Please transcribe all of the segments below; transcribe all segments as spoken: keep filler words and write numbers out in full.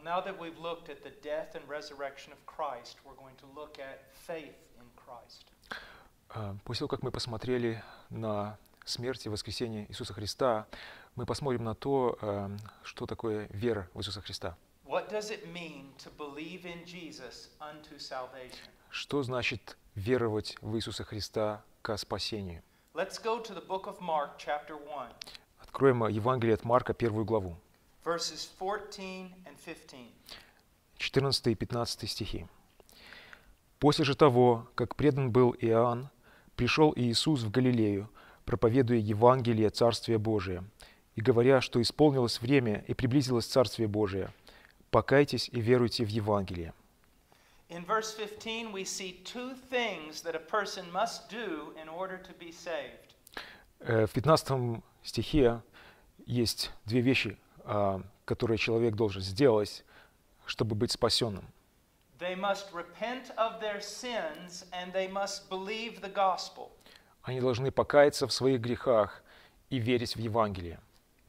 now that we've looked at the death and resurrection of Christ, we're going to look at faith in Christ. После того, как мы посмотрели на смерть и воскресение Иисуса Христа, мы посмотрим на то, что такое вера в Иисуса Христа. What does it mean to believe in Jesus unto salvation? Что значит веровать в Иисуса Христа ко спасению? Let's go to the book of Mark, chapter one. Откроем Евангелие от Марка, первую главу. Verses fourteen and fifteen. четырнадцатый и пятнадцатый стихи. «После же того, как предан был Иоанн, пришел Иисус в Галилею, проповедуя Евангелие Царствия Божия, и говоря, что исполнилось время и приблизилось Царствие Божие. Покайтесь и веруйте в Евангелие». In verse fifteen, we see two things that a person must do in order to be saved. В пятнадцатом стихе есть две вещи, которые человек должен сделать, чтобы быть спасенным. They must repent of their sins and they must believe the gospel. Они должны покаяться в своих грехах и верить в Евангелие.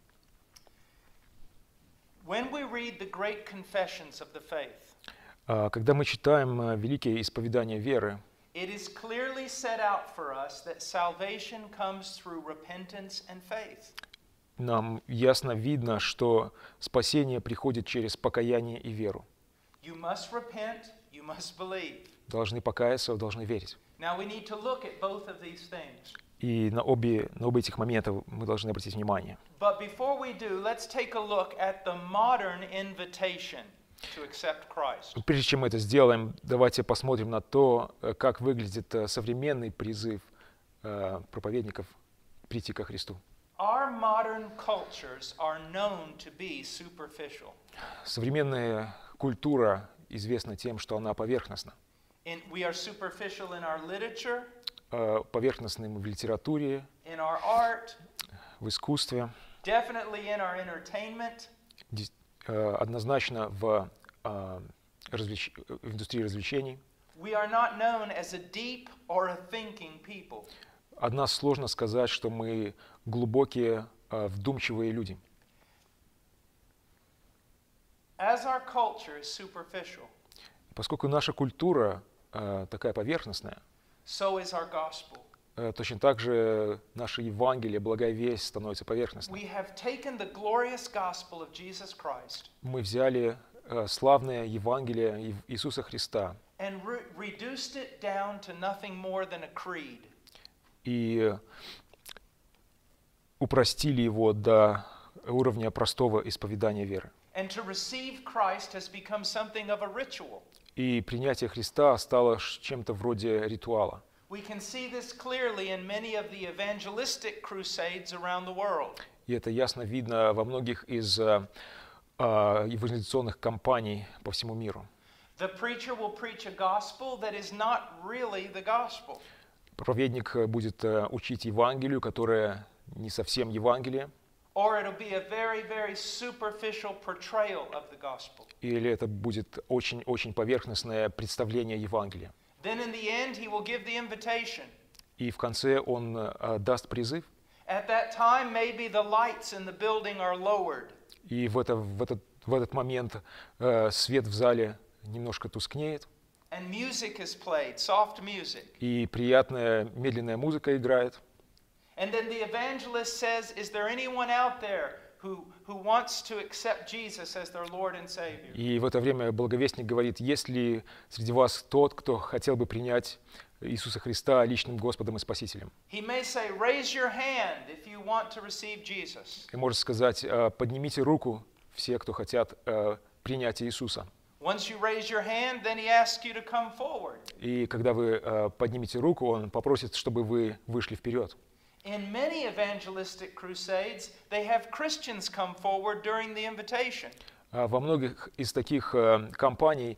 When we read the great confessions of the faith, когда мы читаем великие исповедания веры, it is clearly set out for us that salvation comes through repentance and faith. Нам ясно видно, что спасение приходит через покаяние и веру. You must repent, you must believe. Должны покаяться, должны верить. Now we need to look at both of these things. И на обе, на оба этих момента мы должны обратить внимание. But before we do, let's take a look at the modern invitation to accept Christ. Прежде чем мы это сделаем, давайте посмотрим на то, как выглядит современный призыв проповедников прийти ко Христу. Our modern cultures are known to be superficial. Современная культура известна тем, что она поверхностна. In, we are superficial in our literature, поверхностным в литературе, in our art, в искусстве, definitely in our entertainment, однозначно в, развлеч... в индустрии развлечений. We are not known as a deep or a thinking people. От нас сложно сказать, что мы глубокие, вдумчивые люди. As our culture is superficial, поскольку наша культура такая поверхностная, so is our gospel. Точно так же наше Евангелие, благая весть, становится поверхностной. We have taken the glorious gospel of Jesus Christ. Мы взяли славное Евангелие Иисуса Христа and re- reduced it down to nothing more than a creed. И упростили его до уровня простого исповедания веры. And to receive Christ has become something of a ritual. И принятие Христа стало чем-то вроде ритуала. We can see this clearly in many of the evangelistic crusades around the world. И это ясно видно во многих из uh, евангелизационных кампаний по всему миру. The preacher will preach a gospel that is not really the gospel. Проповедник будет uh, учить Евангелию, которая не совсем Евангелие. Or it'll be a very, very superficial portrayal of the gospel. Или это будет очень-очень поверхностное представление Евангелия. Then in the end he will give the invitation. И в конце он uh, даст призыв. At that time maybe the lights in the building are lowered. И в, это, в, этот, в этот момент uh, свет в зале немножко тускнеет. And music is played, soft music. И приятная медленная музыка играет. And then the evangelist says, is there anyone out there who, who wants to accept Jesus as their Lord and Savior? И в это время благовестник говорит, есть ли среди вас тот, кто хотел бы принять Иисуса Христа личным Господом и Спасителем? He may say, raise your hand if you want to receive Jesus. И может сказать, поднимите руку все, кто хотят принять Иисуса. Once you raise your hand, then he asks you to come forward. И когда вы поднимете руку, он попросит, чтобы вы вышли вперед. In many evangelistic crusades, they have Christians come forward during the invitation. Во многих из таких кампаний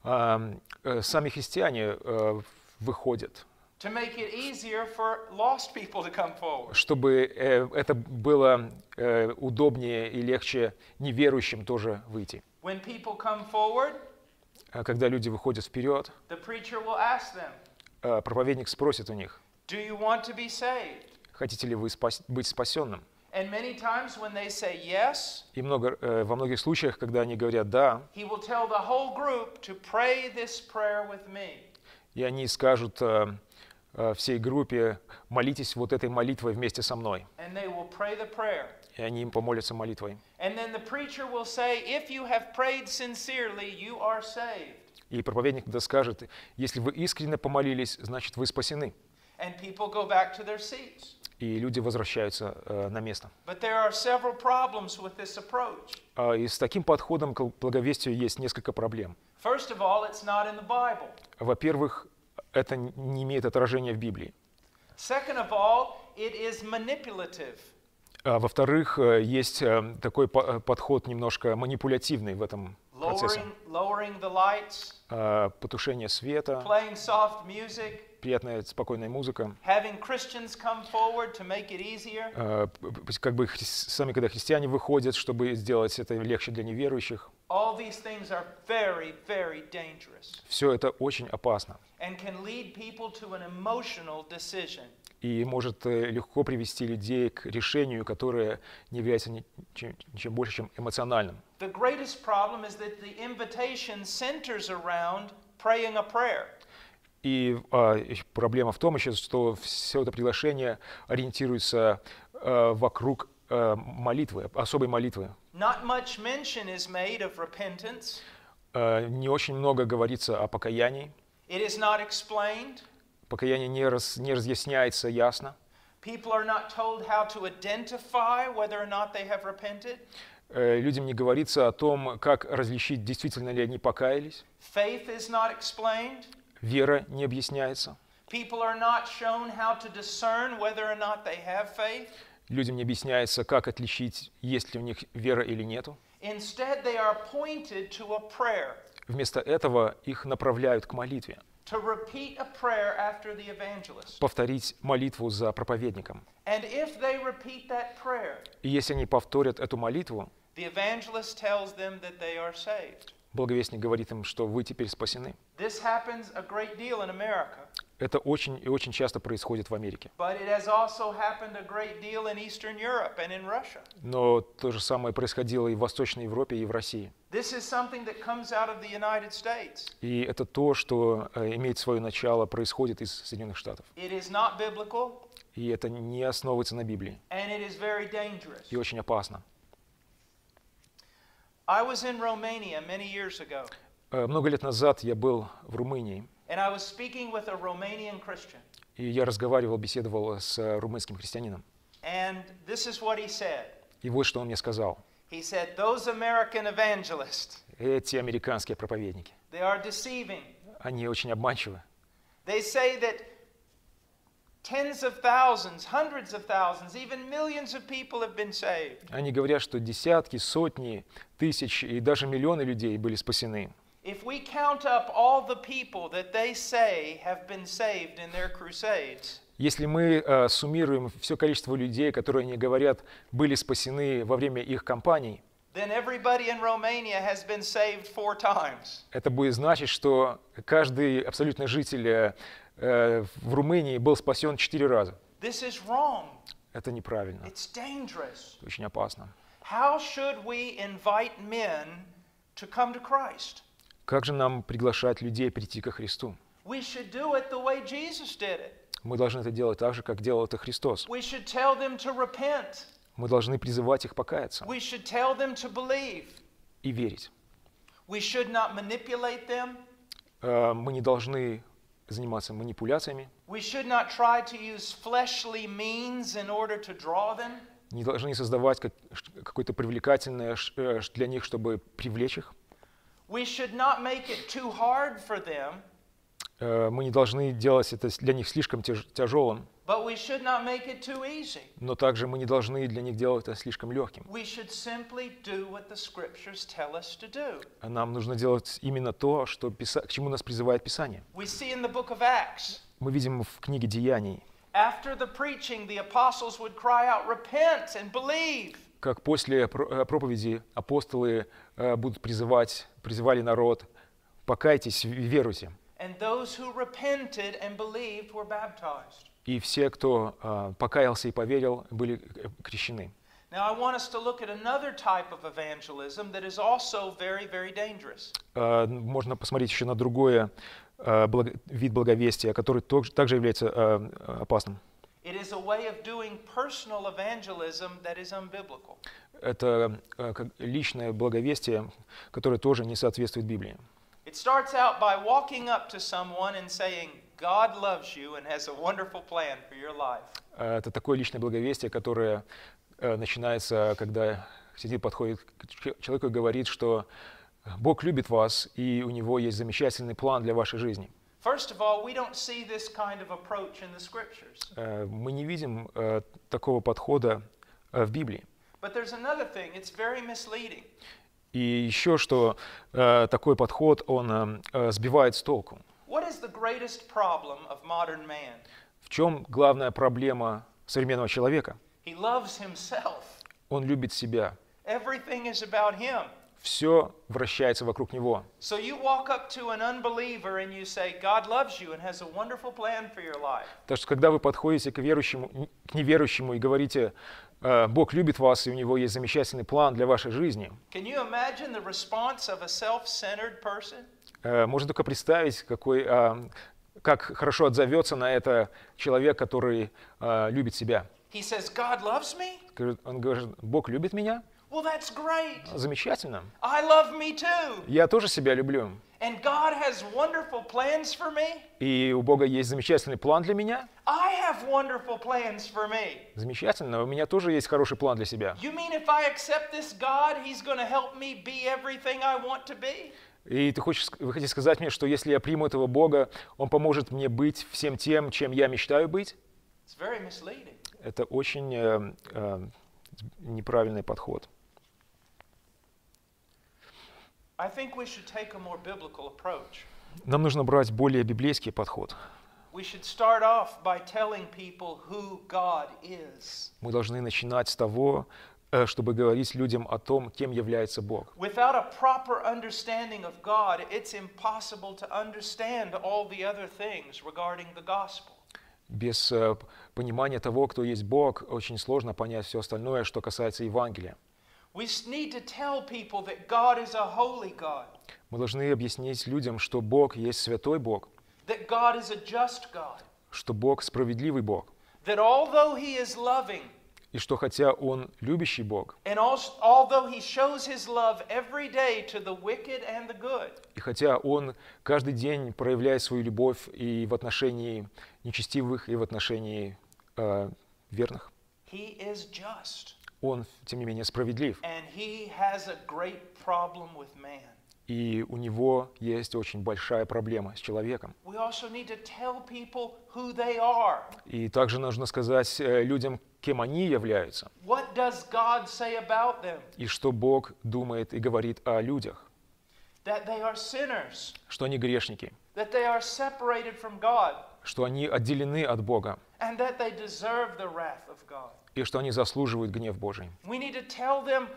сами христиане выходят, To make it easier for lost people to come forward. чтобы это было удобнее и легче неверующим тоже выйти. When people come forward, Когда люди выходят вперед, the preacher will ask them, проповедник спросит у них, do you want to be saved? хотите ли вы спас- быть спасенным? And many times when they say yes, И много, э, во многих случаях, когда они говорят «да», he will tell the whole group to pray this prayer with me. и они скажут э, э, всей группе «молитесь вот этой молитвой вместе со мной». And they will pray the prayer. И они им помолятся молитвой. And then the preacher will say, if you have prayed sincerely, you are saved. И проповедник тогда скажет: если вы искренне помолились, значит вы спасены. And people go back to their seats. И люди возвращаются э, на место. But there are several problems with this approach. А, и с таким подходом к благовестию есть несколько проблем. First of all, it's not in the Bible. Во-первых, это не имеет отражения в Библии. Second of all, it is manipulative. А во-вторых, э, есть э, такой по- подход немножко манипулятивный в этом процессе. Lowering, lowering the lights, А, потушение света, playing soft music, приятная спокойная музыка. having Christians come forward to make it easier. А, п- п- как бы хри- сами, когда христиане выходят, чтобы сделать это легче для неверующих, All these things are very, very dangerous все это очень опасно and can lead people to an emotional decision. и может э, легко привести людей к решению, которое не является ничем, ничем больше, чем эмоциональным. The greatest problem is that the invitation centers around praying a prayer. И а, ещё проблема в том еще, что все это приглашение ориентируется а, вокруг а, молитвы, особой молитвы. Not much mention is made of repentance. А, не очень много говорится о покаянии. It is not explained. Покаяние не, раз, не разъясняется ясно. People are not told how to identify whether or not they have repented. Э, Людям не говорится о том, как различить, действительно ли они покаялись. Faith is not explained. Вера не объясняется. People are not shown how to discern whether or not they have faith. Людям не объясняется, как отличить, есть ли у них вера или нету. Instead, they are pointed to a prayer, Вместо этого их направляют к молитве. to repeat a prayer after the evangelist. Повторить молитву за проповедником. And if they repeat that prayer, И если они повторят эту молитву, the evangelist tells them that they are saved. благовестник говорит им, что вы теперь спасены. This happens a great deal in America, Это очень и очень часто происходит в Америке. but it has also happened a great deal in Eastern Europe and in Russia. Но то же самое происходило и в Восточной Европе, и в России. This is something that comes out of the United States. И это то, что э, имеет свое начало, происходит из Соединенных Штатов. It is not biblical, И это не основывается на Библии. and it is very dangerous. И очень опасно. I was in Romania many years ago, Э, Много лет назад я был в Румынии, and I was speaking with a Romanian Christian. и я разговаривал, беседовал с э, румынским христианином. And this is what he said. И вот что он мне сказал. He said, those American evangelists, Эти американские проповедники, they are deceiving. они очень обманчивы. They say that tens of thousands, hundreds of thousands, even millions of people have been saved. Они говорят, что десятки, сотни, тысячи и даже миллионы людей были спасены. If we count up all the people that they say have been saved in their crusades, Если мы э, суммируем все количество людей, которые, они говорят, были спасены во время их кампаний, then everybody in Romania has been saved four times. это будет значить, что каждый абсолютно житель э, э, в Румынии был спасен четыре раза. This is wrong. Это неправильно, It's dangerous. очень опасно. How should we invite men to come to Christ? Как же нам приглашать людей прийти ко Христу? We should do it the way Jesus did it. Мы должны это делать так же, как делал это Христос. We should tell them to repent. Мы должны призывать их покаяться We should tell them to believe. и верить. We should not manipulate them. Э, Мы не должны заниматься манипуляциями, We should not try to use fleshly means in order to draw them. не должны создавать как- ш- какое-то привлекательное ш- э, ш- для них, чтобы привлечь их. We should not make it too hard for them, Э, Мы не должны делать это с- для них слишком тяж- тяжелым, but we should not make it too easy. но также мы не должны для них делать это слишком легким. We should simply do what the scriptures tell us to do. А нам нужно делать именно то, что Писа- к чему нас призывает Писание. We see in the book of Acts, Мы видим в книге Деяний, after the preaching, the apostles would cry out, repent and believe. как после про- э, проповеди апостолы э, будут призывать, призывали народ: покайтесь и веруйте. And those who repented and believed were baptized. И все, кто э, покаялся и поверил, были э, крещены. Now, I want us to look at another type of evangelism that is also very, very dangerous. А, Можно посмотреть еще на другой вид благовестия, который тож- также является а, опасным. It is a way of doing personal evangelism that is unbiblical. Это а, как личное благовестие, которое тоже не соответствует Библии. It starts out by walking up to someone and saying, God loves you and has a wonderful plan for your life. А, Это такое личное благовестие, которое а, начинается, когда сидит, подходит к ч- человеку и говорит, что Бог любит вас, и у него есть замечательный план для вашей жизни. First of all, we don't see this kind of approach in the scriptures. А, Мы не видим а, такого подхода а, в Библии. But there's another thing, it's very misleading. И еще что а, такой подход, он а, а, сбивает с толку. What is the greatest problem of modern man? В чем главная проблема современного человека? He loves himself. Он любит себя. Everything is about him. Все вращается вокруг него. So you walk up to an unbeliever and you say, God loves you and has a wonderful plan for your life. Так что, когда вы подходите к верующему, к неверующему и говорите, «Э, Бог любит вас, и у него есть замечательный план для вашей жизни, Can you imagine the response of a self-centered person? э, можно только представить, какой, а, как хорошо отзовется на это человек, который а, любит себя. He says, God loves me? Говорит- Он говорит, Бог любит меня? Well, that's great. Замечательно. I love me too. Я тоже себя люблю. And God has wonderful plans for me. И у Бога есть замечательный план для меня. I have wonderful plans for me. Замечательно. У меня тоже есть хороший план для себя. You mean if I accept this God, He's going to help me be everything I want to be? И ты хочешь, вы хотите сказать мне, что если я приму этого Бога, Он поможет мне быть всем тем, чем я мечтаю быть? It's very misleading. Это очень э, э, неправильный подход. I think we should take a more biblical approach. Нам нужно брать более библейский подход. We should start off by telling people who God is. Мы должны начинать с того, э, чтобы говорить людям о том, кем является Бог. Without a proper understanding of God, it's impossible to understand all the other things regarding the gospel. Без э, понимания того, кто есть Бог, очень сложно понять все остальное, что касается Евангелия. We s- need to tell people that God is a holy God, Мы должны объяснить людям, что Бог есть святой Бог, that God is a just God, что Бог справедливый Бог, that although He is loving, и что хотя Он любящий Бог, and als- although He shows His love every day to the wicked and the good, и хотя Он каждый день проявляет свою любовь и в отношении нечестивых, и в отношении э, верных, He is just, Он, тем не менее, справедлив. and He has a great problem with man. И у Него есть очень большая проблема с человеком. We also need to tell people who they are. И также нужно сказать э, людям, кем они являются, What does God say about them? и что Бог думает и говорит о людях, That they are sinners, что они грешники, that they are separated from God, что они отделены от Бога, and that they deserve the wrath of God. и что они заслуживают гнев Божий. We need to tell them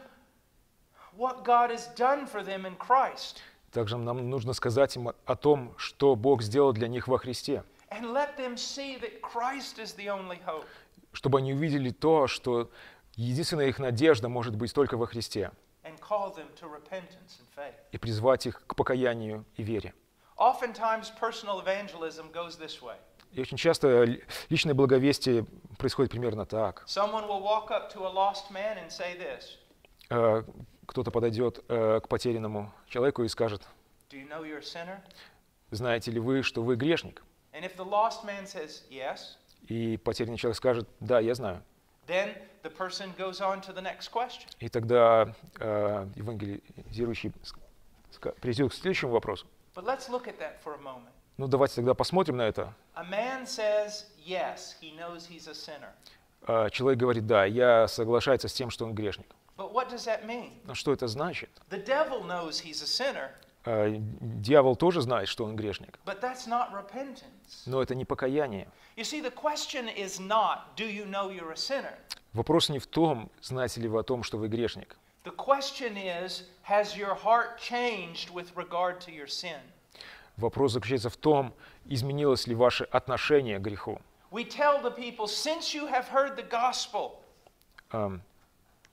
what God has done for them in Christ, Также нам нужно сказать им о том, что Бог сделал для них во Христе, and let them see that Christ is the only hope. чтобы они увидели то, что единственная их надежда может быть только во Христе, And call them to repentance and faith. и призвать их к покаянию и вере. Oftentimes, personal evangelism goes this way. И очень часто ли- личное благовестие происходит примерно так. Someone will walk up to a lost man and say this: Э, Кто-то подойдет э, к потерянному человеку и скажет, Do you know you're a sinner? знаете ли вы, что вы грешник? And if the lost man says yes, И потерянный человек скажет, да, я знаю. then the person goes on to the next question. И тогда э, евангелизирующий ск- ска- перейдет к следующему вопросу. But let's look at that for a moment. Ну, давайте тогда посмотрим на это. A man says yes, he knows he's a sinner. Э, Человек говорит, да, я соглашается с тем, что он грешник. But what does that mean? Но что это значит? The devil knows he's a sinner, Э, Дьявол тоже знает, что он грешник. but that's not repentance. Но это не покаяние. You see, the question is not, do you know you're a sinner? Вопрос не в том, знаете ли вы о том, что вы грешник. The question is, has your heart changed with regard to your sin? Вопрос заключается в том, изменилось ли ваше отношение к греху. We tell the people, since you have heard the gospel, Эм,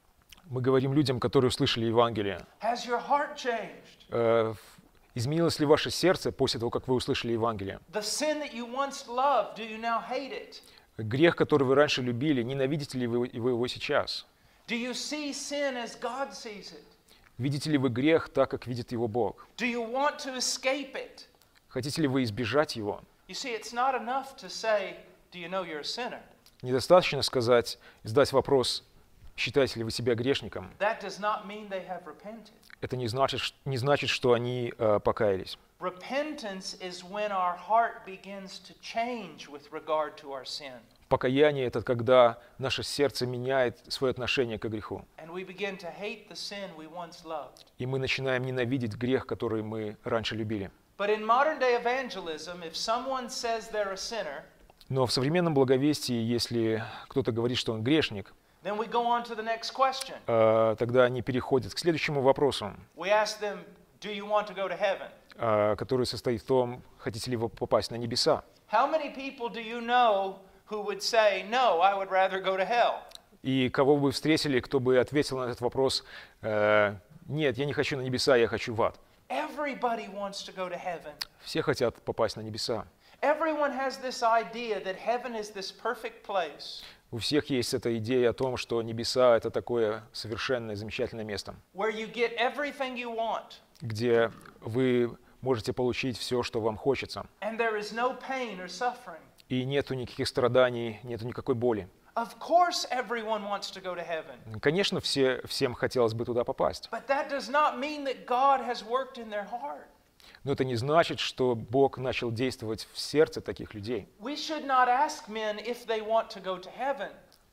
Мы говорим людям, которые услышали Евангелие. Has your heart changed? Э, изменилось ли ваше сердце после того, как вы услышали Евангелие? The sin that you once loved, do you now hate it? Грех, который вы раньше любили, ненавидите ли вы вы его сейчас? Do you see sin as God sees it? Видите ли вы грех так, как видит его Бог? Do you want to escape it? Хотите ли вы избежать его? You see, it's not enough to say, do you know you're a sinner? Недостаточно сказать, задать вопрос, считаете ли вы себя грешником? That does not mean they have repented. Это не значит, ш- не значит что они э, покаялись. Repentance is when our heart begins to change with regard to our sin. Покаяние — это когда наше сердце меняет свое отношение к греху. And we begin to hate the sin we once loved. И мы начинаем ненавидеть грех, который мы раньше любили. But in modern day evangelism, if someone says they're a sinner, Но в современном благовестии, если кто-то говорит, что он грешник, then we go on to the next question. э, тогда они переходят к следующему вопросу, We ask them, do you want to go to heaven? э, который состоит в том, хотите ли вы попасть на небеса. How many people do you know who would say, no, I would rather go to hell? И кого бы вы встретили, кто бы ответил на этот вопрос, э, нет, я не хочу на небеса, я хочу в ад. Everybody wants to go to heaven. Все хотят попасть на небеса. Everyone has this idea that heaven is this perfect place У всех есть эта идея о том, что небеса — это такое совершенное, замечательное место, where you get everything you want где вы можете получить все, что вам хочется. and there is no pain or suffering. И нету никаких страданий, нету никакой боли. Of course, everyone wants to go to heaven, Конечно, все, всем хотелось бы туда попасть. but that does not mean that God has worked in their heart. Но это не значит, что Бог начал действовать в сердце таких людей. We should not ask men if they want to go to heaven.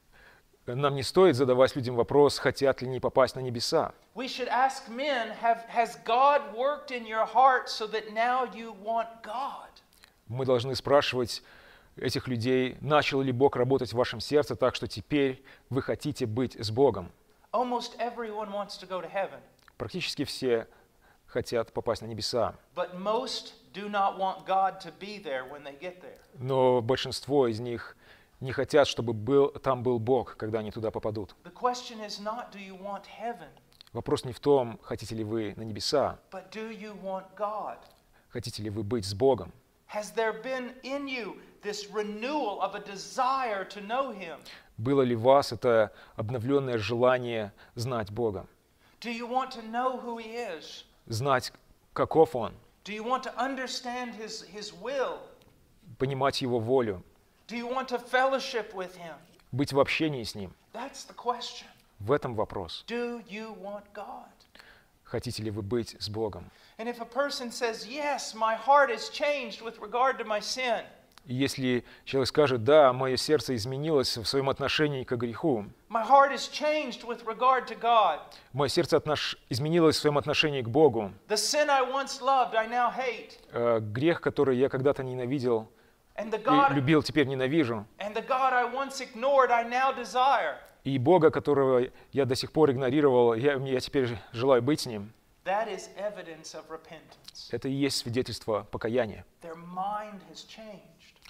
Нам не стоит задавать людям вопрос, хотят ли они попасть на небеса. We should ask men, have, has God worked in your heart so that now you want God? Мы должны спрашивать этих людей, начал ли Бог работать в вашем сердце так, что теперь вы хотите быть с Богом. Almost everyone wants to go to heaven, Практически все хотят попасть на небеса, but most do not want God to be there when they get there. но большинство из них не хотят, чтобы был, там был Бог, когда они туда попадут. The question is not, do you want heaven, Вопрос не в том, хотите ли вы на небеса, but do you want God? хотите ли вы быть с Богом. Has there been in you this renewal of a desire to know Him? Было ли в вас это обновленное желание знать Бога, Do you want to know who He is? знать, каков Он, Do you want to understand His, His will? понимать Его волю, Do you want to fellowship with Him? быть в общении с Ним? That's the question. В этом вопрос. Do you want God? Хотите ли вы быть с Богом? And if a person says, yes, my heart is changed with regard to my sin, И если человек скажет, да, мое сердце изменилось в своем отношении к греху, my heart is changed with regard to God, мое сердце отнош... изменилось в своем отношении к Богу, the sin I once loved, I now hate, э, грех, который я когда-то ненавидел and the и God, любил, теперь ненавижу, and the God I once ignored, I now desire. и Бога, которого я до сих пор игнорировал, я, я теперь желаю быть с Ним, That is evidence of repentance. это и есть свидетельство покаяния. Their mind has changed.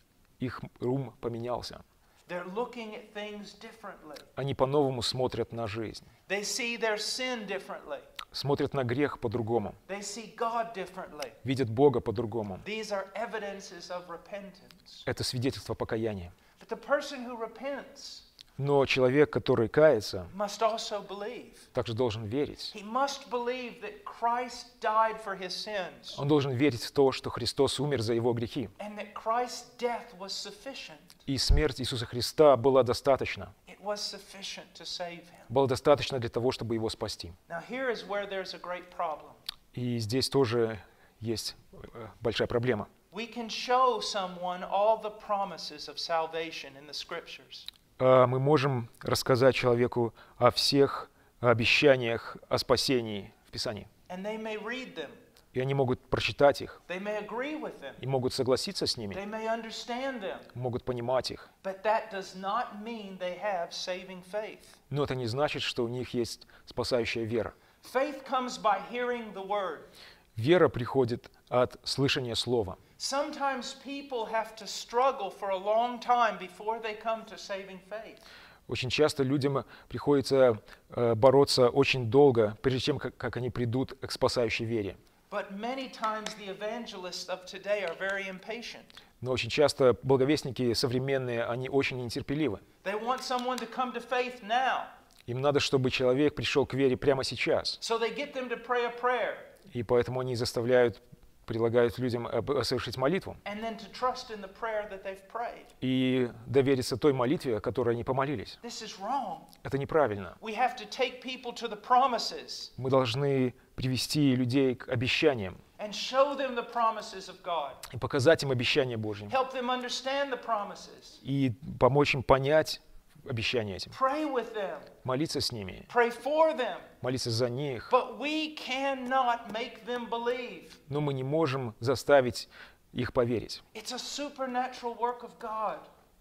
Их ум поменялся. They're looking at things differently. Они по-новому смотрят на жизнь, They see their sin differently. смотрят на грех по-другому, They see God differently. видят Бога по-другому. These are evidences of repentance. Это свидетельство покаяния. But the person who repents Но человек, который кается, must also believe. также должен верить. He must believe that Christ died for his sins Он должен верить в то, что Христос умер за его грехи. and that Christ's death was sufficient. И смерть Иисуса Христа была достаточна. It was sufficient to save him. Была достаточно для того, чтобы его спасти. Now here is where there's a great problem. И здесь тоже есть э, большая проблема. We can show someone all the promises of salvation in the scriptures. А Мы можем рассказать человеку о всех обещаниях о спасении в Писании. And they may read them. И они могут прочитать их, They may agree with them. и могут согласиться с They ними, may understand them. могут понимать их. But that does not mean they have saving faith. Но это не значит, что у них есть спасающая вера. Faith comes by hearing the word. Вера приходит от слышания слова. Sometimes people have to struggle for a long time before they come to saving faith. Очень часто людям приходится э, бороться очень долго, прежде чем как, как они придут к спасающей вере. But many times the evangelists of today are very impatient. Но очень часто благовестники современные, они очень нетерпеливы. They want someone to come to faith now. Им надо, чтобы человек пришел к вере прямо сейчас. So they get them to pray a prayer И поэтому они заставляют, предлагают людям э, совершить молитву and then to trust in the prayer that they've prayed. и довериться той молитве, которой они помолились. This is wrong. Это неправильно. We have to take people to the promises Мы должны привести людей к обещаниям and show them the promises of God. и показать им обещания Божьи, Help them understand the promises. и помочь им понять обещания этим, Pray with them. молиться с ними, Pray for them. молиться за них. But we cannot make them believe. Но мы не можем заставить их поверить. It's a supernatural work of God.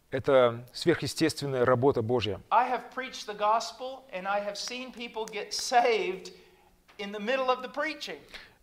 Это сверхъестественная работа Божья. I have preached the gospel and I have seen people get saved in the middle of the preaching.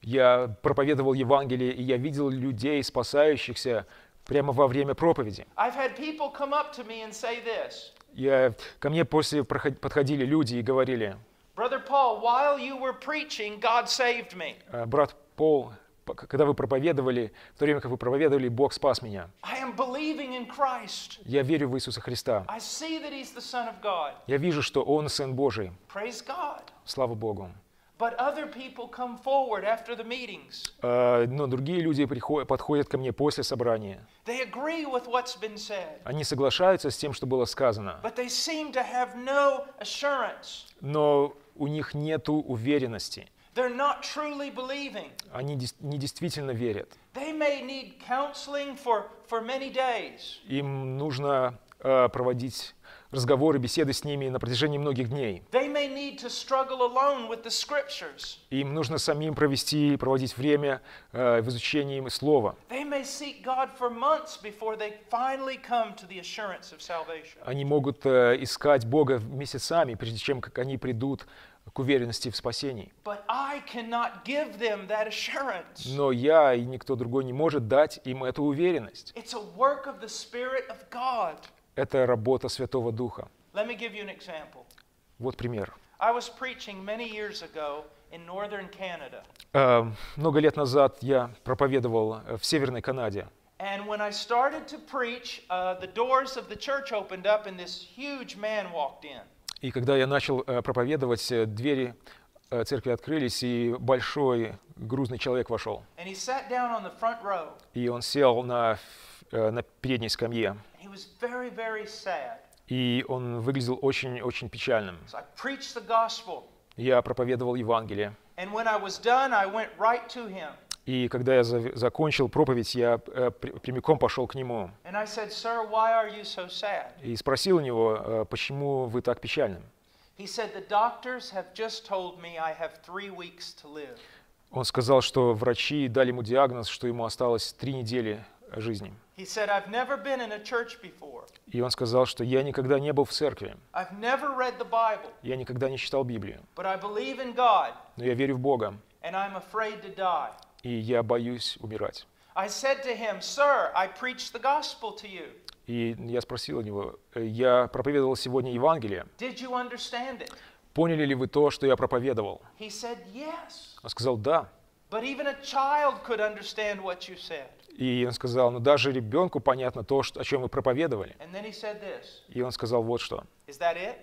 Я проповедовал Евангелие, и я видел людей, спасающихся прямо во время проповеди. I've had people come up to me and say this. Я, ко мне после проход- подходили люди и говорили: Brother Paul, while you were preaching, God saved me. «Э, брат Пол, п- когда вы проповедовали, в то время, как вы проповедовали, Бог спас меня. I am believing in Christ. Я верю в Иисуса Христа. I see that He's the Son of God. Я вижу, что Он Сын Божий. Praise God. Слава Богу». But other people come forward after the meetings. Э, Но другие люди приходят, подходят ко мне после собрания. They agree with what's been said, Они соглашаются с тем, что было сказано, but they seem to have no assurance. но у них нет уверенности. They're not truly believing. Они дес- не действительно верят. They may need counseling for, for many days. Им нужно э, проводить разговоры, беседы с ними на протяжении многих дней. They may need to struggle alone with the scriptures. Им нужно самим провести, проводить время э, в изучении Слова. They may seek God for months before they finally come to the assurance of salvation. Они могут э, искать Бога месяцами, прежде чем как они придут к уверенности в спасении. But I cannot give them that assurance. Но я и никто другой не может дать им эту уверенность. It's a work of the Spirit of God. Это работа Святого Духа. Let me give you an example. Вот пример. I was preaching many years ago in northern Canada. Э, Много лет назад я проповедовал э, в Северной Канаде. And when I started to preach, uh, the doors of the church opened up and this huge man walked in. И когда я начал э, проповедовать, э, двери э, церкви открылись, и большой грузный человек вошел. And he sat down on the front row. И он сел на, э, на передней скамье. He was very, very sad. И он выглядел очень-очень печальным. So I preached the gospel. Я проповедовал Евангелие. And when I was done, I went right to him. И когда я за- закончил проповедь, я э, при- прямиком пошел к нему And I said, Sir, why are you so sad? и спросил у него: э, почему вы так печальны? He said, the doctors have just told me I have three weeks to live. Он сказал, что врачи дали ему диагноз, что ему осталось три недели жизни. He said, I've never been in a church before. И он сказал, что я никогда не был в церкви, I've never read the Bible, я никогда не читал Библию, but I believe in God, но я верю в Бога, and I'm afraid to die. и я боюсь умирать. I said to him, Sir, I preached the gospel to you. И я спросил у него: «Э, я проповедовал сегодня Евангелие. Did you understand it? Поняли ли вы то, что я проповедовал?» He said, yes. Он сказал: «Да». But even a child could understand what you said. И он сказал: «Ну даже ребенку понятно то, что- о чем вы проповедовали». And then he said this, И он сказал вот что. is that it?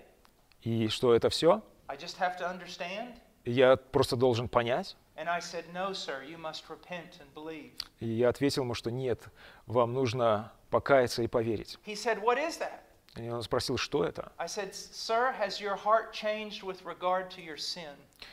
И что, это все? I just have to understand? Я просто должен понять? And I said, no, sir, you must repent and believe. И я ответил ему, что нет, вам нужно покаяться и поверить. He said, what is that? И он спросил, что это? I said, sir, has your heart changed with regard to your sin?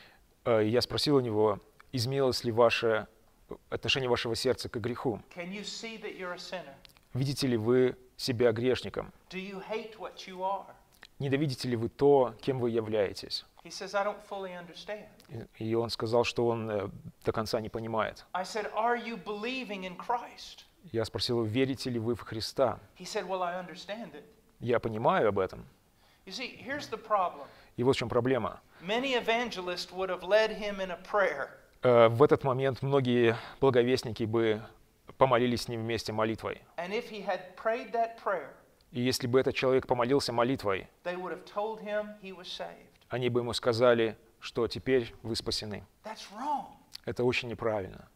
Э, И я спросил у него, изменилось ли ваше отношение вашего сердца к греху? Can you see that you're a sinner? Видите ли вы себя грешником? Do you hate what you are? Ненавидите ли вы то, кем вы являетесь? He says, I don't fully understand. И и он сказал, что он э, до конца не понимает. I said, are you believing in Christ? Я спросил, верите ли вы в Христа? He said, well, I understand it. Я понимаю об этом. You see, here's the problem. И вот в чем проблема. Many evangelists would have led him in a prayer. Э, В этот момент многие благовестники бы помолились с ним вместе молитвой. And if he had prayed that prayer, И если бы этот человек помолился молитвой, they would have told him he was saved. они бы ему сказали, что теперь вы спасены. That's wrong. Это очень неправильно.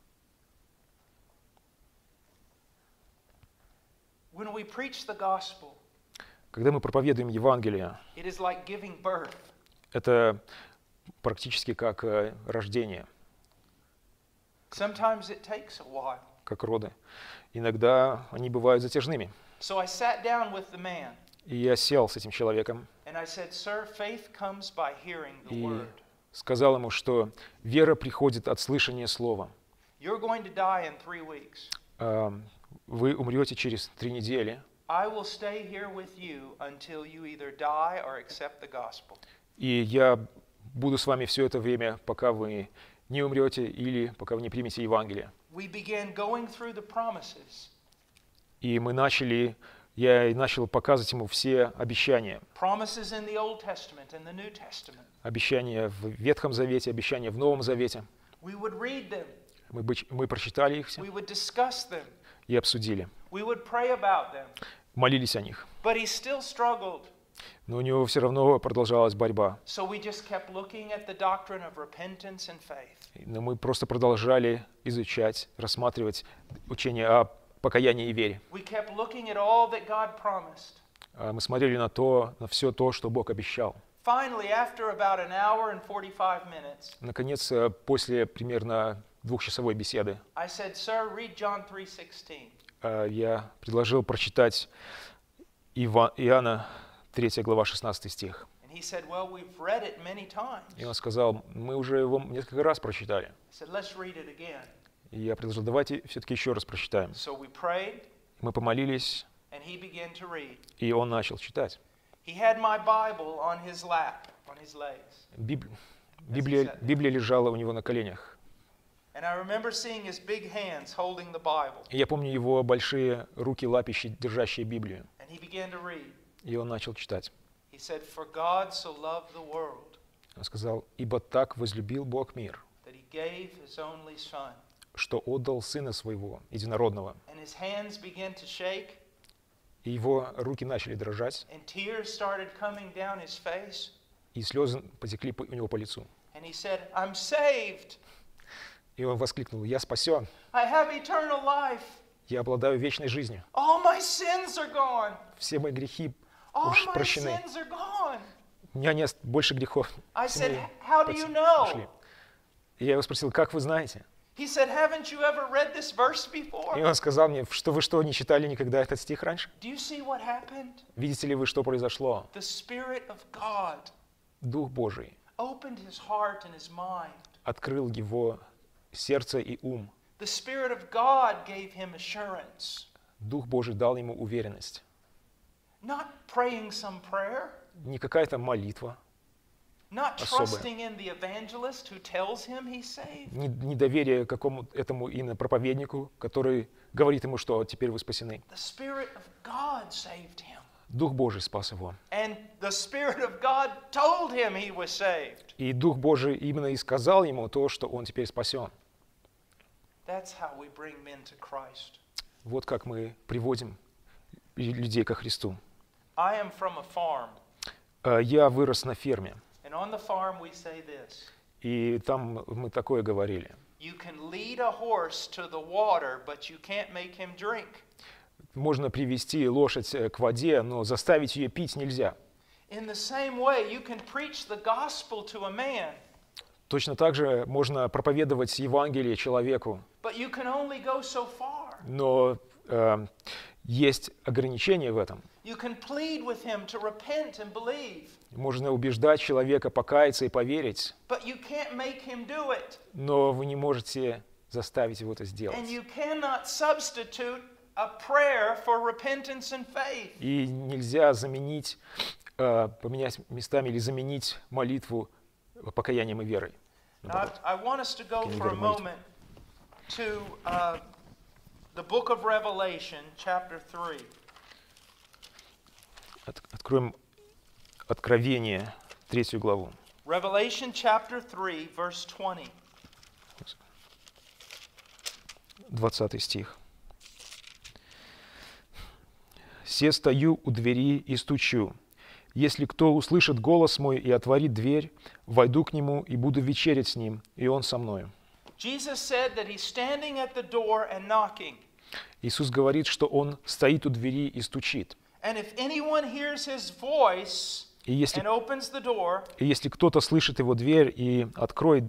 When we preach the gospel, Когда мы проповедуем Евангелие, it is like giving birth. это практически как э, рождение, Sometimes it takes a while. как роды. Иногда они бывают затяжными. So I sat down with the man И я сел с этим человеком and I said, "Sir, faith comes by hearing the и word. сказал ему, что вера приходит от слышания слова. You're going to die in three weeks. А, Вы умрете через три недели, I will stay here with you until you either die or accept the gospel." и я буду с вами все это время, пока вы не умрете или пока вы не примете Евангелие. We began going through the promises. И мы начали, я и начал показывать ему все обещания. Promises in the Old Testament and the New Testament. Обещания в Ветхом Завете, обещания в Новом Завете. We would read them. Мы, бы- мы прочитали их все We would discuss them. и обсудили. We would pray about them. Молились о них. But he still struggled. Но у него все равно продолжалась борьба. So we just kept looking at the doctrine of repentance and faith. Но мы просто продолжали изучать, рассматривать учение о покаянии и вере. We kept looking at all that God promised. А Мы смотрели на то, на все то, что Бог обещал. Finally, after about an hour and forty-five minutes, Наконец, э, после примерно двухчасовой беседы, I said, "Sir, read John three sixteen." э, я предложил прочитать Ива- Иоанна третья глава, шестнадцатый стих. And he said, "Well, we've read it many times." И он сказал, мы уже его несколько раз прочитали. I said, "Let's read it again." И я предложил, давайте все-таки еще раз прочитаем. So we prayed, Мы помолились, and he began to read. и он начал читать. He had my Bible on his lap, on his legs. Биб- Библия, Библия лежала у него на коленях. And I remember seeing his big hands holding the Bible. И я помню его большие руки, лапищи, держащие Библию. And he began to read. И он начал читать. He said, "For God so loved the world Он сказал, ибо так возлюбил Бог мир, that he gave his only son." что отдал Сына Своего, Единородного. And his hands began to shake, И его руки начали дрожать, and tears started coming down his face. и слезы потекли по- у него по лицу. And he said, "I'm saved. И он воскликнул, я спасен, I have eternal life. я обладаю вечной жизнью. All my sins are gone. Все мои грехи All уж my прощены. sins are gone." У меня нет больше грехов. I Все said, мои "How do you know?" прошли. И я его спросил, как вы знаете? He said, "Haven't you ever read this verse И before? он сказал мне, что вы что, не читали никогда этот стих раньше? Do you see what happened? Видите ли вы, что произошло? The Spirit of God Дух Божий opened his heart and his mind. открыл его сердце и ум. The Spirit of God gave him assurance. Дух Божий дал ему уверенность. Not praying some prayer, Не какая-то молитва, not Особое. trusting in the evangelist who tells him he's saved. не- недоверие какому этому инопроповеднику, который говорит ему, что теперь вы спасены. The Spirit of God saved him. Дух Божий спас его. And the Spirit of God told him he was saved. И Дух Божий именно и сказал ему то, что он теперь спасен. That's how we bring men to Christ. Вот как мы приводим людей ко Христу. I am from a farm, А, Я вырос на ферме, and on the farm we say this: и там мы такое говорили. you can lead a horse to the water, but you can't make him drink. Можно привести лошадь э, к воде, но заставить ее пить нельзя. In the same way, you can preach the gospel to a man, Точно так же можно проповедовать Евангелие человеку, but you can only go so far. но э, есть ограничения в этом. You can plead with him to repent and believe, Можно убеждать человека покаяться и поверить, but you can't make him do it. но вы не можете заставить его это сделать. And you cannot substitute a prayer for repentance and faith. И нельзя заменить, э, поменять местами или заменить молитву покаянием и верой. Now, I, I want us to go Can you for a get a mic? moment to uh, the book of Revelation, chapter three. От- Откроем Откровение, третью главу. Revelation, chapter three, verse twenty. двадцатый стих. «Се стою у двери и стучу. Если кто услышит голос мой и отворит дверь, войду к нему и буду вечерять с ним, и он со мною». Jesus said that he's standing at the door and knocking. Иисус говорит, что Он стоит у двери и стучит. And if anyone hears his voice И если, and opens the door, и если кто-то слышит Его дверь и откроет,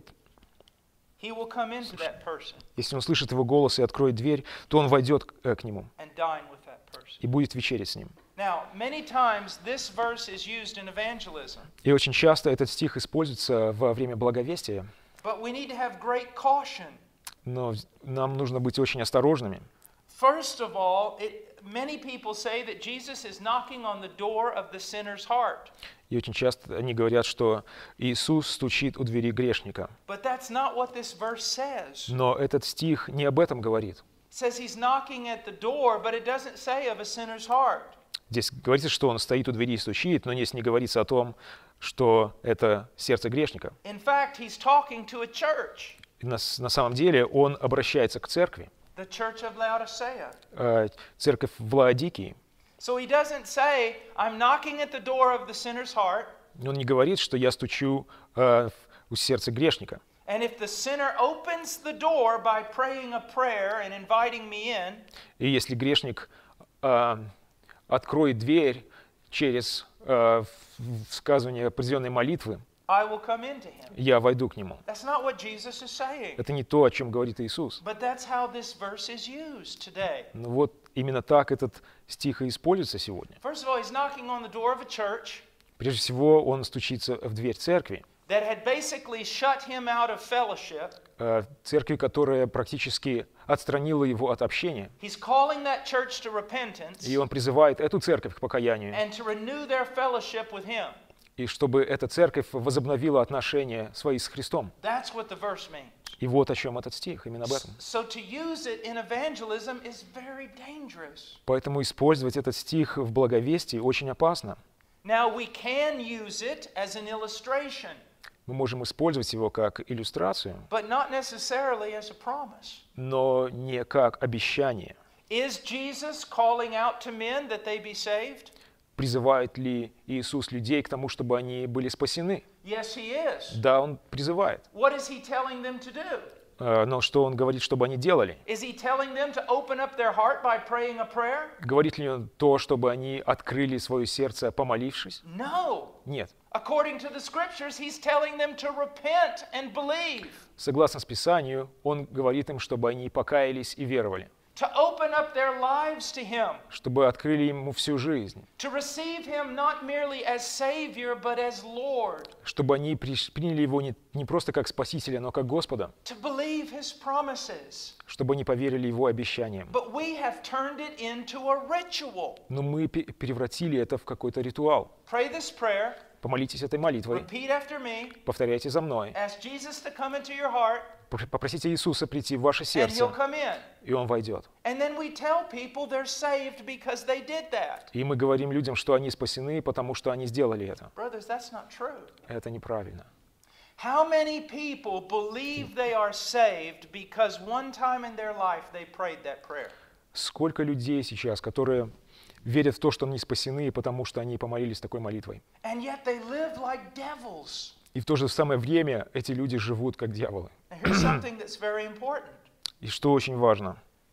he will come into that person если он слышит Его голос и откроет дверь, то он войдет к, э, к Нему and dine with that person. и будет вечерять с Ним. Now, many times this verse is used in evangelism, И очень часто этот стих используется во время благовестия, but we need to have great caution. но нам нужно быть очень осторожными. First of all, it, many people say that Jesus is knocking on the door of the sinner's heart. И очень часто они говорят, что Иисус стучит у двери грешника. But that's not what this verse says. Но этот стих не об этом говорит. It says he's knocking at the door, but it doesn't say of a sinner's heart. Здесь говорится, что он стоит у двери и стучит, но здесь не говорится о том, что это сердце грешника. In fact, he's talking to a church, И на, с- на самом деле он обращается к церкви, the church of Laodicea. э, церковь в Лаодикии. So he doesn't say, I'm knocking at the door of the sinner's heart, Он не говорит, что я стучу э, в- у сердца грешника. and if the sinner opens the door by praying a prayer and inviting me in, И если грешник э, откроет дверь через э, в- сказывание определенной молитвы, I will come into him. я войду к нему. That's not what Jesus is saying. Это не то, о чем говорит Иисус. But that's how this verse is used today. Но вот именно так этот стих и используется сегодня. First of all, he's knocking on the door of a church Прежде всего, он стучится в дверь церкви, that had basically shut him out of fellowship. э, церкви, которая практически отстранила его от общения. He's calling that church to repentance И он призывает эту церковь к покаянию, and to renew their fellowship with him. и чтобы эта церковь возобновила отношения свои с Христом. That's what the verse means. И вот о чем этот стих, именно об этом. So to use it in evangelism is very dangerous. Поэтому использовать этот стих в благовестии очень опасно. Now we can use it as an illustration, Мы можем использовать его как иллюстрацию, but not necessarily as a promise. но не как обещание. Is Jesus calling out to men that they be saved? Призывает ли Иисус людей к тому, чтобы они были спасены? Yes, he is. Да, Он призывает. What is he telling them to do? Э, Но что Он говорит, чтобы они делали? Is he telling them to open up their heart by praying a prayer? Говорит ли Он то, чтобы они открыли свое сердце, помолившись? No. Нет. According to the scriptures, he's telling them to repent and believe, Согласно с Писанию, Он говорит им, чтобы они покаялись и веровали, to open up their lives to him, чтобы открыли Ему всю жизнь, to receive him not merely as Savior, but as Lord, чтобы они при- приняли Его не, не просто как Спасителя, но как Господа, to believe his promises. чтобы они поверили Его обещаниям. But we have turned it into a ritual. Но мы пе- превратили это в какой-то ритуал. Pray this prayer, Помолитесь этой молитвой, repeat after me, повторяйте за мной, ask Jesus to come into your heart, пр- попросите Иисуса прийти в ваше and he'll сердце, come in. и Он войдет. And then we tell people they're saved because they did that. И мы говорим людям, что они спасены, потому что они сделали это. Brothers, that's not true. Это неправильно. How many people believe they are saved because one time in their life they prayed that prayer? Сколько людей сейчас, которые верят в то, что они спасены, потому что они помолились такой молитвой. And yet they live like devils. И в то же самое время эти люди живут как дьяволы. Now here's something that's very important. И что очень важно,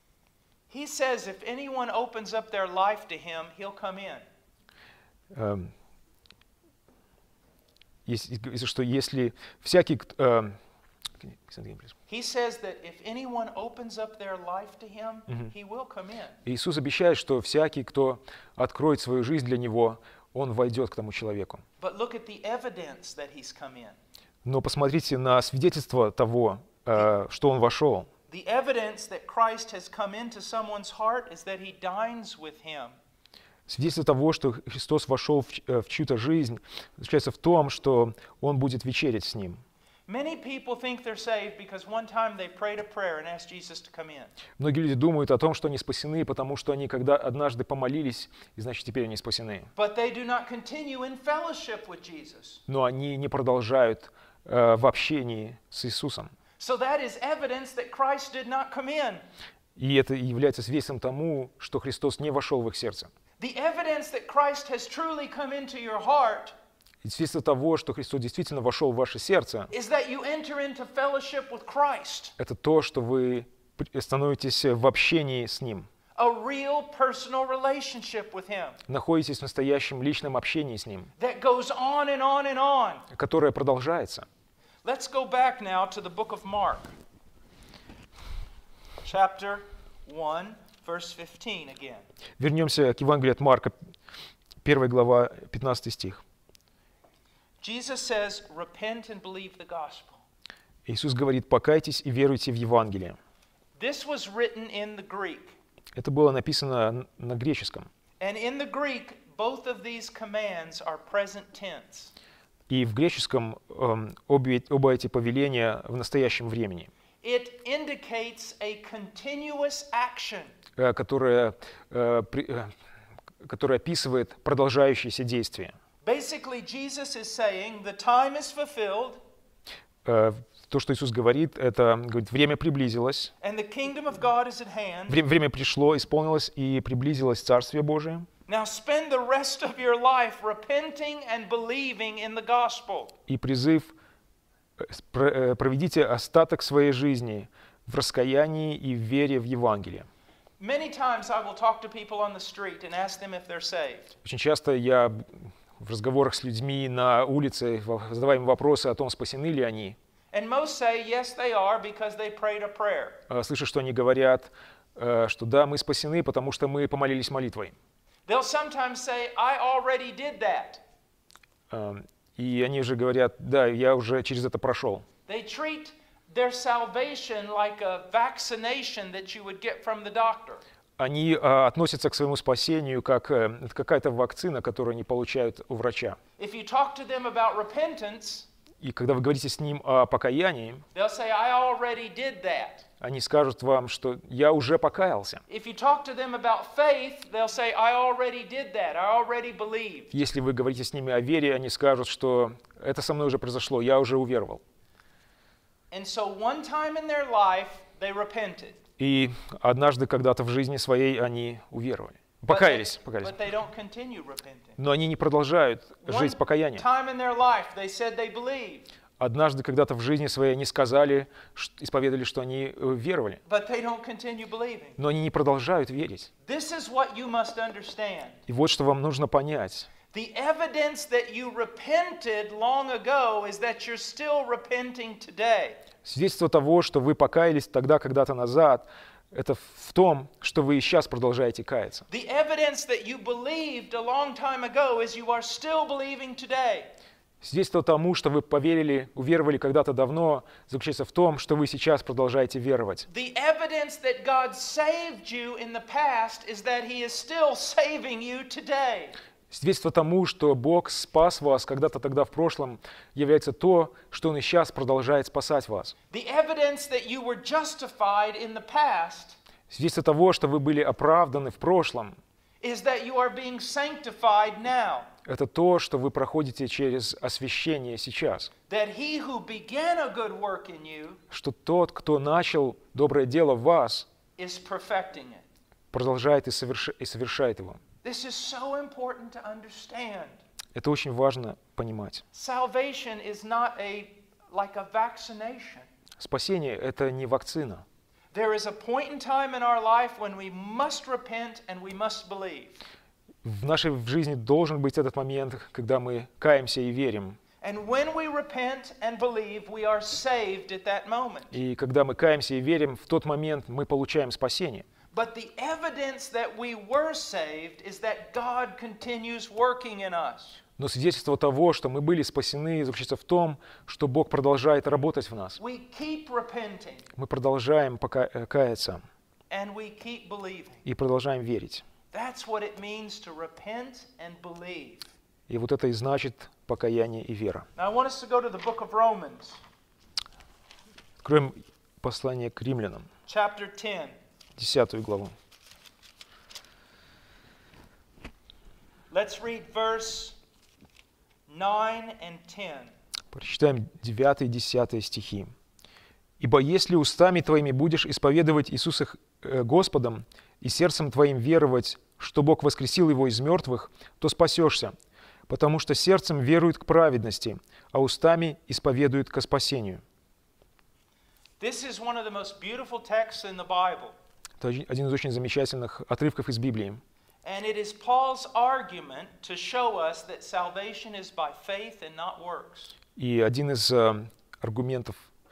He says if anyone opens up their life to him, he'll come in. эм, если, если что если всякий, кто- эм, He says that if anyone opens up their life to him, he will come in. Иисус обещает, что всякий, кто откроет свою жизнь для Него, он войдет к тому человеку. But look at the evidence that he's come in. Но посмотрите на свидетельство того, э, что он вошел. The evidence that Christ has come into someone's heart is that he dines with him. Свидетельство того, что Христос вошел в, ч- э, в чью-то жизнь, заключается в том, что он будет вечерять с ним. Many people think they're saved because one time they prayed a prayer and asked Jesus to come in. Многие люди думают о том, что они спасены, потому что они когда однажды помолились, и значит теперь они спасены. But they do not continue in fellowship with Jesus. Но они не продолжают э, в общении с Иисусом. So that is evidence that Christ did not come in. И это является свидетельством тому, что Христос не вошел в их сердце. The evidence that Christ has truly come into your heart И свидетельство того, что Христос действительно вошел в ваше сердце, is that you enter into fellowship with Christ, это то, что вы становитесь в общении с Ним, a real personal relationship with Him находитесь в настоящем личном общении с Ним, that goes on and on and on. которое продолжается. Let's go back now to the book of Mark, chapter one, verse fifteen again. Вернемся к Евангелию от Марка, первая глава, пятнадцатый стих. Jesus says, repent and believe the gospel. Иисус говорит: «Покайтесь и веруйте в Евангелие». This was written in the Greek. Это было написано на греческом. And in the Greek, both of these commands are present tense. И в греческом эм, обе, оба эти повеления в настоящем времени, It indicates a continuous action. э, которое, э, при, э, которое описывает продолжающееся действие. Basically, Jesus is saying the time is fulfilled Э, то, что Иисус говорит, это говорит, время приблизилось, and the kingdom of God is at hand. время, время пришло, исполнилось и приблизилось Царствие Божие. Now spend the rest of your life repenting and believing in the gospel. И призыв: э, про- э, проведите остаток своей жизни в раскаянии и в вере в Евангелие. Many times I will talk to people on the street and ask them if they're saved. Очень часто я в разговорах с людьми на улице задаваю им вопросы о том, спасены ли они. And most say, yes, they are because they prayed a prayer. Э, Слышу, что они говорят, э, что да, мы спасены, потому что мы помолились молитвой. They'll sometimes say, I already did that. Э, И они же говорят: да, я уже через это прошел. They treat their salvation like a vaccination that you would get from the doctor. Они э, относятся к своему спасению как э, это какая-то вакцина, которую они получают у врача. If you talk to them about repentance, И когда вы говорите с ним о покаянии, they'll say, I already did that. они скажут вам, что я уже покаялся. If you talk to them about faith, they'll say, I already did that. I already believed. Если вы говорите с ними о вере, они скажут, что это со мной уже произошло, я уже уверовал. And so one time in their life, they repented. И однажды, когда-то в жизни своей они уверовали. Покаялись, покаялись. But they don't continue repenting. Но они не продолжают жить One покаянием. time in their life, they said they believed, Однажды, когда-то в жизни своей они сказали, ш- исповедали, что они э, веровали. but they don't continue believing. Но они не продолжают верить. This is what you must understand. И вот что вам нужно понять. The evidence that you repented long ago is that you're still repenting today. Свидетельство того, что вы покаялись тогда, когда-то назад, это в том, что вы и сейчас продолжаете каяться. The evidence that you believed a long time ago is you are still believing today. Свидетельство тому, что вы поверили, уверовали когда-то давно, заключается в том, что вы сейчас продолжаете веровать. The evidence that God saved you in the past is that He is still saving you today. Свидетельство тому, что Бог спас вас когда-то тогда в прошлом, является то, что Он и сейчас продолжает спасать вас. The evidence that you were justified in the past Свидетельство того, что вы были оправданы в прошлом, is that you are being sanctified now. это то, что вы проходите через освящение сейчас. That He who began a good work in you Что тот, кто начал доброе дело в вас, is perfecting it. продолжает и, соверш... и совершает его. This is so important to understand. Это очень важно понимать. Salvation is not a like a vaccination. Спасение — это не вакцина. There is a point in time in our life when we must repent and we must believe. В нашей жизни должен быть этот момент, когда мы каемся и верим. And when we repent and believe, we are saved at that moment. И когда мы каемся и верим, в тот момент мы получаем спасение. But the evidence that we were saved is that God continues working in us. Но свидетельство того, что мы были спасены, заключается в том, что Бог продолжает работать в нас. We keep repenting Мы продолжаем пока- э, каяться and we keep believing. и продолжаем верить. That's what it means to repent and believe. И вот это и значит покаяние и вера. Now I want us to go to the book of Romans, Откроем послание к римлянам, chapter ten. десятую главу. Let's read verse nine and ten. Прочитаем девятый и десятый стихи. «Ибо если устами твоими будешь исповедовать Иисуса э, Господом и сердцем твоим веровать что Бог воскресил его из мертвых, то спасешься, потому что сердцем верует к праведности, а устами исповедует ко спасению». This is one of the most beautiful texts in the Bible. Это один из очень замечательных отрывков из Библии. And it is Paul's argument to show us that salvation is by faith and not works. И один из э, аргументов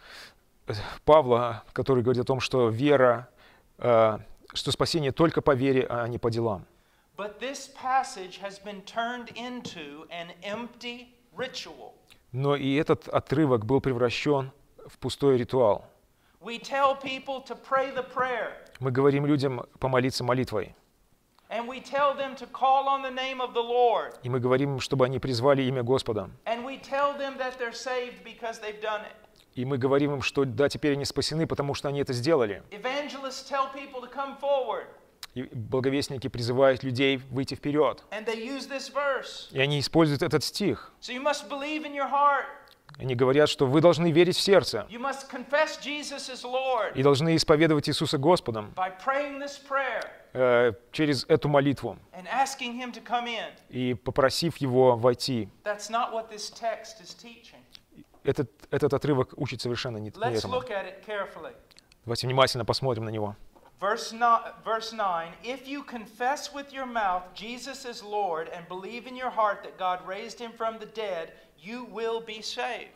Павла, который говорит о том, что вера, э, что спасение только по вере, а не по делам. But this passage has been turned into an empty ritual. Но и этот отрывок был превращен в пустой ритуал. We tell people to pray the prayer. Мы говорим людям помолиться молитвой. And we tell them to call on the name of the Lord. И мы говорим им, чтобы они призвали имя Господа. And we tell them that they're saved because they've done it. И мы говорим им, что да, теперь они спасены, потому что они это сделали. Evangelists tell people to come forward. И благовестники призывают людей выйти вперед. And they use this verse. И они используют этот стих. So you must believe in your heart. Они говорят, что вы должны верить в сердце You must confess Jesus as Lord и должны исповедовать Иисуса Господом by praying this prayer э, через эту молитву and asking Him to come in. и попросив Его войти. That's not what this text is teaching. Этот, этот отрывок учит совершенно не, не Let's этому. look at it carefully. Давайте внимательно посмотрим на него. Verse nine, verse nine, if you confess with your mouth Jesus is Lord and believe in your heart that God raised Him from the dead, you will be saved.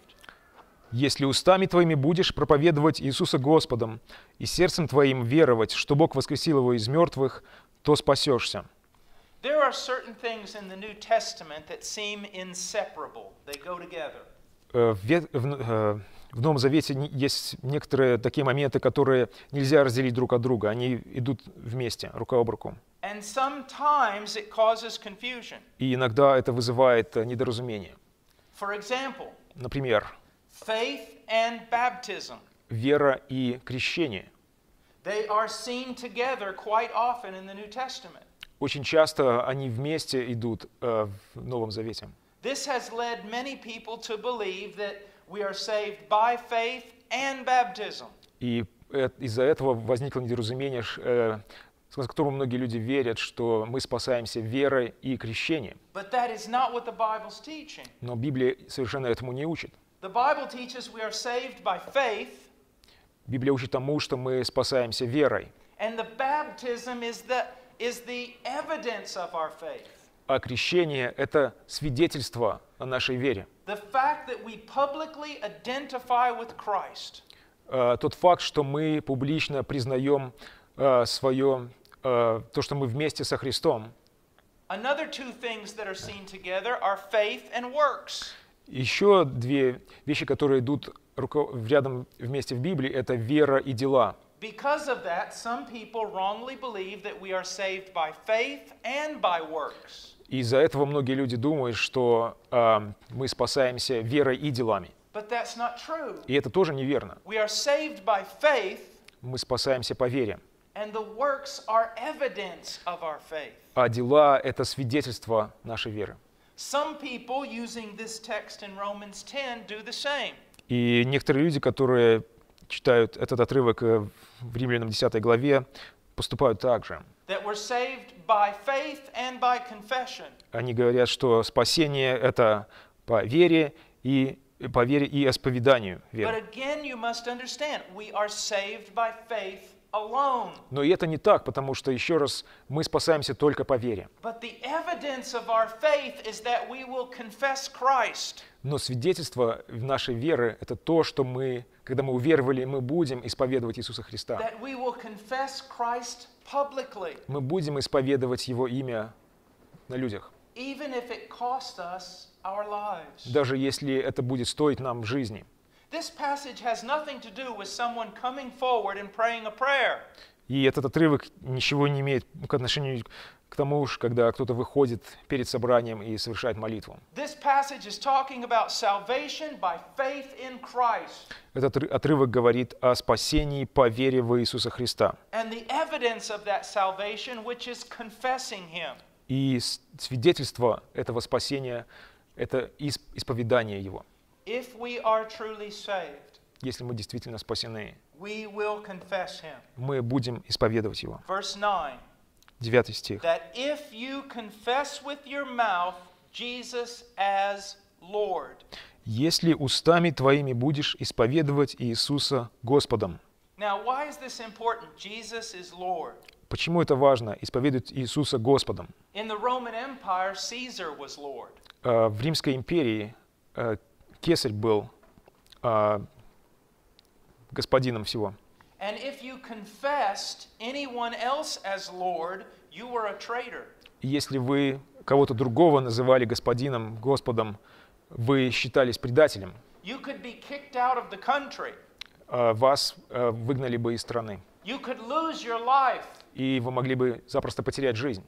«Если устами твоими будешь проповедовать Иисуса Господом и сердцем твоим веровать, что Бог воскресил Его из мертвых, то спасешься». There are certain things in the New Testament that seem inseparable. They go together. Э, В, Вет- в, э, в Новом Завете не- есть некоторые такие моменты, которые нельзя разделить друг от друга. Они идут вместе, рука об руку. And sometimes it causes confusion. И иногда это вызывает э, недоразумение. For example, Например, faith and baptism. вера и крещение. They are seen together quite often in the New Testament. Очень часто они вместе идут э, в Новом Завете. This has led many people to believe that we are saved by faith and baptism. И э- из-за этого возникло недоразумение, ш- э, с которым многие люди верят, что мы спасаемся верой и крещением. But that is not what the Bible's teaching. Но Библия совершенно этому не учит. The Bible teaches we are saved by faith, Библия учит тому, что мы спасаемся верой, and the baptism is the, is the evidence of our faith. а крещение — это свидетельство о нашей вере. The fact that we publicly identify with Christ. Э, Тот факт, что мы публично признаем э, свое, э, то, что мы вместе со Христом. Another two things that are seen together are faith and works. Еще две вещи, которые идут руко- рядом вместе в Библии, это вера и дела. Because of that, some people wrongly believe that we are saved by faith and by works. И из-за этого многие люди думают, что э, мы спасаемся верой и делами. But that's not true. И это тоже неверно. We are saved by faith, Мы спасаемся по вере. and the works are evidence of our faith. А дела — это свидетельство нашей веры. Some people using this text in Romans ten do the same. И некоторые люди, которые читают этот отрывок э, в Римлянам десятой главе, поступают так же. That we're saved by faith and by confession. Они говорят, что спасение — это по вере и по вере и исповеданию But веры. again, you must understand, we are saved by faith alone. Но и это не так, потому что, еще раз, мы спасаемся только по вере. But the evidence of our faith is that we will confess Christ. Но свидетельство нашей веры — это то, что мы, когда мы уверовали, мы будем исповедовать Иисуса Христа. That we will confess Christ publicly, Мы будем исповедовать Его имя на людях, even if it costs us our lives. даже если это будет стоить нам жизни. This passage has nothing to do with someone coming forward and praying a prayer. И этот отрывок ничего не имеет к отношению к тому, уж, когда кто-то выходит перед собранием и совершает молитву. This passage is talking about salvation by faith in Christ. Этот отры- отрывок говорит о спасении по вере в Иисуса Христа. And the evidence of that salvation, which is confessing Him. И с- свидетельство этого спасения — это исп- исповедание Его. If we are truly saved, Если мы действительно спасены, we will confess Him. мы будем исповедовать Его. Verse nine. девятый стих. That if you confess with your mouth Jesus as Lord. «Если устами твоими будешь исповедовать Иисуса Господом». Now, why is this important? Jesus is Lord. Почему это важно, исповедовать Иисуса Господом? In the Roman Empire, Caesar was Lord. Uh, в Римской империи uh, Кесарь был uh, господином всего. And if you confessed anyone else as Lord, you were a traitor. И если вы кого-то другого называли господином, Господом, вы считались предателем. You could be kicked out of the country. Uh, вас uh, выгнали бы из страны. You could lose your life. И вы могли бы запросто потерять жизнь.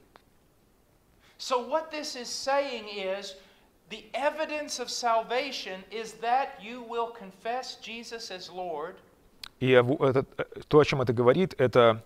So what this is saying is, the evidence of salvation is that you will confess Jesus as Lord. И это, то, о чем это говорит, это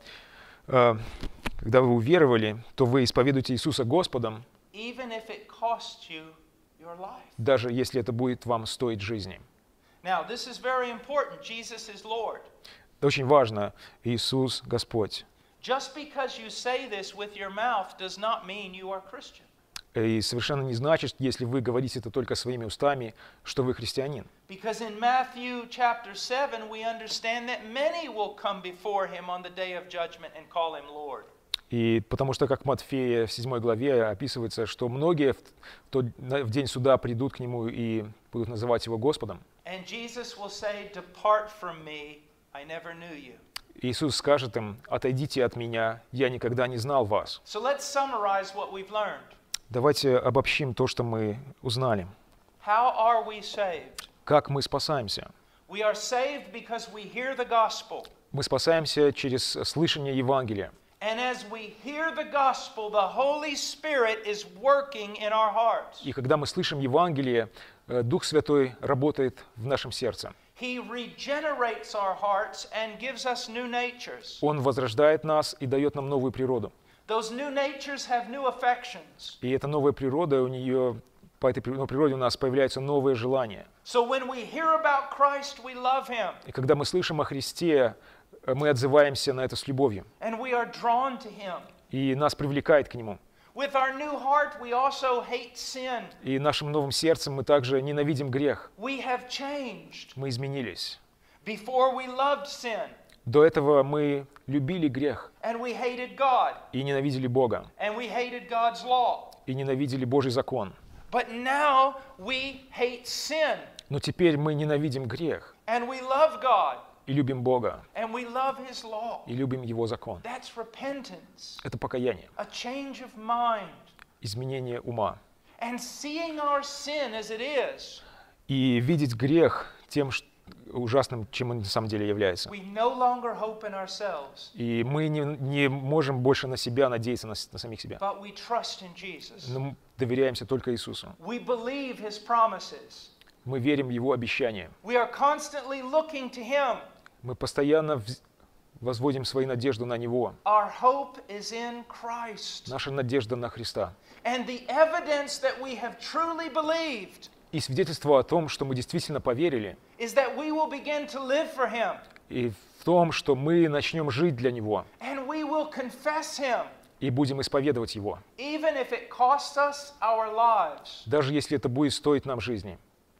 э, когда вы уверовали, то вы исповедуете Иисуса Господом, Even if it costs you your life. даже если это будет вам стоить жизни. Now, this is very important. Jesus is Lord. Это очень важно. Иисус Господь. Just because you say this with your mouth does not mean you are Christian. И совершенно не значит, если вы говорите это только своими устами, что вы христианин. Because in Matthew chapter seven, we understand that many will come before him on the day of judgment and call him Lord. И потому что, как в Матфея в седьмой главе описывается, что многие в, тот, в день суда придут к нему и будут называть его Господом. And Jesus will say, "Depart from me, I never knew you." Иисус скажет им: «Отойдите от меня, я никогда не знал вас». So let's summarize what we've learned. Давайте обобщим то, что мы узнали. How are we saved? Как мы спасаемся? We are saved because we hear the gospel. Мы спасаемся через слышание Евангелия. And as we hear the gospel, the Holy Spirit is working in our hearts. И когда мы слышим Евангелие, Дух Святой работает в нашем сердце. He regenerates our hearts and gives us new natures. Он возрождает нас и дает нам новую природу. Those new natures have new affections. И эта новая природа, у нее, по этой новой природе у нас появляются новые желания. So when we hear about Christ, we love him. И когда мы слышим о Христе, мы отзываемся на это с любовью. And we are drawn to him. И нас привлекает к Нему. With our new heart, we also hate sin. И нашим новым сердцем мы также ненавидим грех. We have changed. Мы изменились. Before we loved sin. До этого мы любили грех And we hated God. и ненавидели Бога, And we hated God's law. и ненавидели Божий закон. But now we hate sin. Но теперь мы ненавидим грех And we love God. и любим Бога, And we love his law. и любим Его закон. That's repentance. Это покаяние, A change of mind. изменение ума. And seeing our sin as it is, И видеть грех тем ш- ужасным, чем он на самом деле является. we no longer hope in ourselves, И мы не, не можем больше на себя надеяться, на, с- на самих себя. but we trust in Jesus. Но мы доверяемся только Иисусу. We believe his promises. Мы верим в Его обещания. We are constantly looking to him. Мы постоянно вз- возводим свою надежду на Него. Our hope is in Christ. Наша надежда на Христа. And the evidence that we have truly believed И свидетельство о том, что мы действительно поверили, is that we will begin to live for him. и в том, что мы начнем жить для Него, And we will confess him, и будем исповедовать Его, even if it costs us our lives. даже если это будет стоить нам жизни.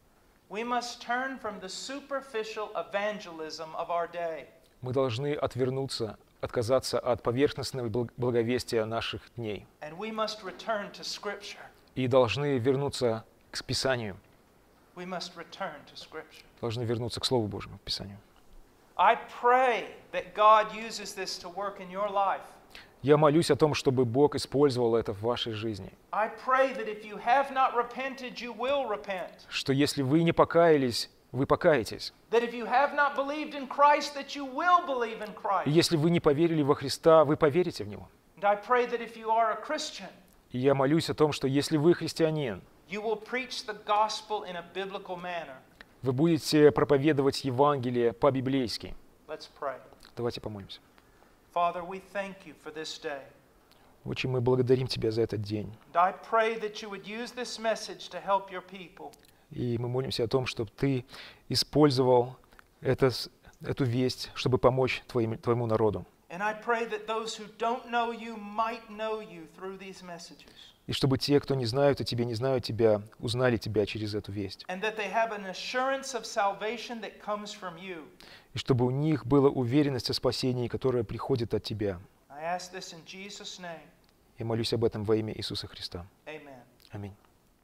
We must turn from the superficial evangelism of our day. Мы должны отвернуться, отказаться от поверхностного благ- благовестия наших дней And we must return to Scripture. и должны вернуться к Писанию, We must return to Scripture. должны вернуться к Слову Божьему, к Писанию. I pray that God uses this to work in your life. Я молюсь о том, чтобы Бог использовал это в вашей жизни, I pray that if you have not repented, you will repent. что если вы не покаялись, вы покаетесь. That if you have not believed in Christ, that you will believe in И Christ. если вы не поверили во Христа, вы поверите в Него. And I pray that if you are a Christian, И я молюсь о том, что если вы христианин, you will preach the gospel in a biblical manner. вы будете проповедовать Евангелие по-библейски. Let's pray. Давайте помолимся. Father, we thank you for this day. Очень мы благодарим Тебя за этот день. And I pray that you would use this message to help your people. И мы молимся о том, чтобы Ты использовал это, с- эту весть, чтобы помочь твоим, Твоему народу. And I pray that those who don't know you might know you through these messages. И чтобы те, кто не знают о Тебе, не знают Тебя, узнали Тебя через эту весть. And that they have an assurance of salvation that comes from you. И чтобы у них была уверенность о спасении, которая приходит от Тебя. I ask this in Jesus' name. Я молюсь об этом во имя Иисуса Христа. Amen. Аминь.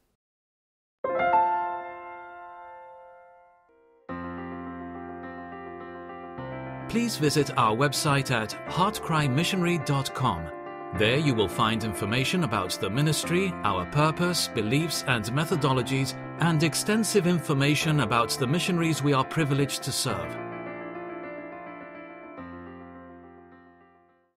Please visit our website at heart cry missionary dot com. There you will find information about the ministry, our purpose, beliefs and methodologies, and extensive information about the missionaries we are privileged to serve.